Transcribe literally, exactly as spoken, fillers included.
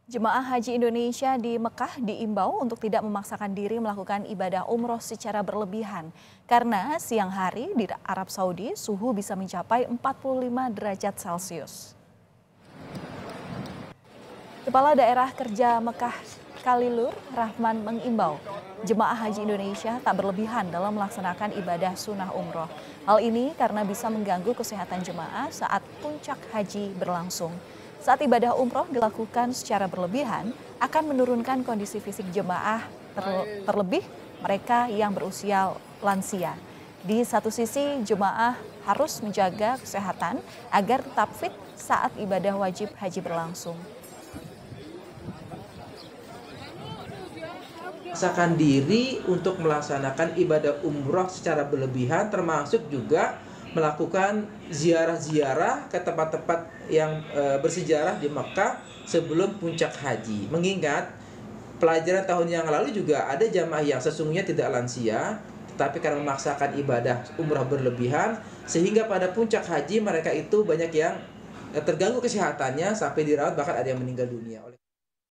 Jemaah Haji Indonesia di Mekah diimbau untuk tidak memaksakan diri melakukan ibadah umroh secara berlebihan. Karena siang hari di Arab Saudi suhu bisa mencapai empat puluh lima derajat Celcius. Kepala Daerah Kerja Mekah Khalilur Rahman mengimbau jemaah Haji Indonesia tak berlebihan dalam melaksanakan ibadah sunnah umroh. Hal ini karena bisa mengganggu kesehatan jemaah saat puncak haji berlangsung. Saat ibadah umroh dilakukan secara berlebihan, akan menurunkan kondisi fisik jemaah, terlebih mereka yang berusia lansia. Di satu sisi, jemaah harus menjaga kesehatan agar tetap fit saat ibadah wajib haji berlangsung. Memaksakan diri untuk melaksanakan ibadah umroh secara berlebihan, termasuk juga melakukan ziarah-ziarah ke tempat-tempat yang e, bersejarah di Mekah sebelum puncak haji. Mengingat pelajaran tahun yang lalu juga ada jamaah yang sesungguhnya tidak lansia, tetapi karena memaksakan ibadah umrah berlebihan, sehingga pada puncak haji mereka itu banyak yang terganggu kesehatannya sampai dirawat, bahkan ada yang meninggal dunia.